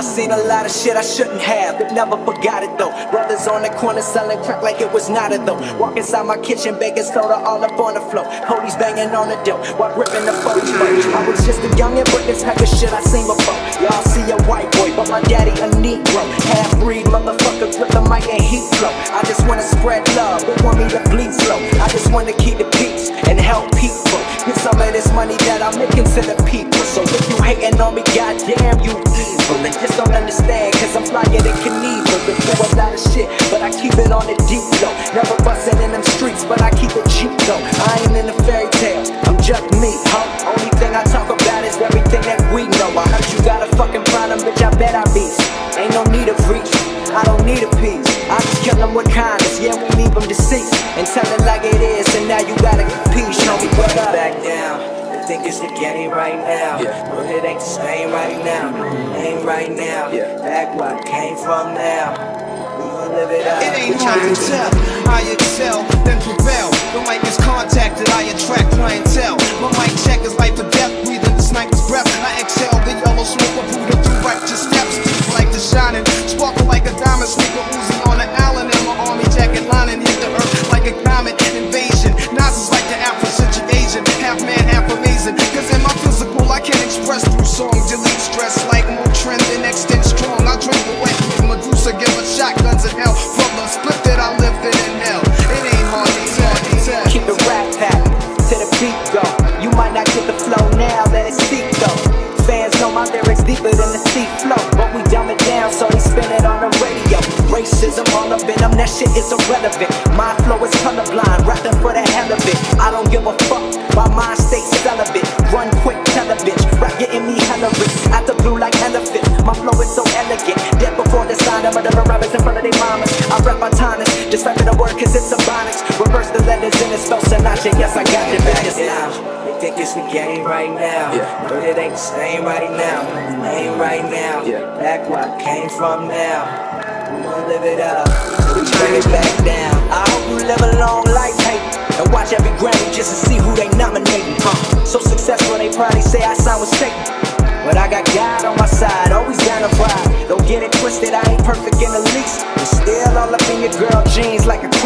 I seen a lot of shit I shouldn't have, but never forgot it though. Brothers on the corner selling crack like it was not it though. Walk inside my kitchen, baking soda all up on the floor. Police banging on the door while gripping the phone. I was just a youngin', but this type of shit I seen before. Y'all see a white boy, but my daddy a Negro. Half-breed motherfucker, grip the mic and heat flow. I just wanna spread love, but want me to bleed slow. I just wanna keep the peace and help people. Get some of this money that I'm making to the people. So if you hating on me, goddamn you evil. And just don't understand, cause I'm flyer than Knievel. Been through a lot of shit, but I keep it on the deep low. Never bustin' in them streets, but I keep it cheap though. I ain't in a fairy tale, I'm just me, huh? Only thing I talk about is everything that we know. I heard you got a fucking problem, bitch, I bet I beast. Ain't no need of reach, I don't need a piece. I just kill them with kindness, yeah, we leave them deceased. And tell it like it is, and now you gotta compete. Show me what up. Back down, I think it's the game right now. But it ain't the same right now, ain't right now. Back where I came from now, we gon' live it up. It ain't hard to tell, I excel, then prevail. The mic is contacted, I attract clientele. My mic check is life or death, breathing the sniper's breath. I exhale the yellow smoke of Buddha through righteous steps. Deep like the shining, sparkle like a diamond, sneaker Uzi on an island. And my army jacket lining hit the earth like a comet invasion. Nas is like the Afro-Asian, half man, half amazing. Cause in my physical I can express through song. Delete stress like more trend and extend strong. I drink away with Medusa, give her shotguns in hell. From the split that I lived in hell. It ain't hard to tell. Keep the rap pack to the beat go. You might not get the flow now, let it speak though. Fans know my lyrics deeper than the sea flow, but we dumb it down so they spin it on the radio. Racism all up in them, that shit is irrelevant. My flow is colorblind, rapping for the hell of it. I don't give a fuck, my mind stays celibate. Run quick, tell a bitch, rap getting me hella rich. Out the blue like elephant, my flow is so elegant. Dead before the sign of murder rabbits in front of their mamas. I rap autonomous, decipher the word cause it's symbolics. Reverse the letters and it spells Sinatra. Yes, I got your back now. They think it's the game right now, but it ain't the same right now, ain't right now. Back where I came from now, we gon' live it up, we bring it back down. I hope you live a long life, hey, and watch every Grammy just to see who they nominating, So successful they probably say I sound with Satan, but I got God on my side, always down to ride. Don't get it twisted, I ain't perfect in the least, but still all up in your girl jeans like a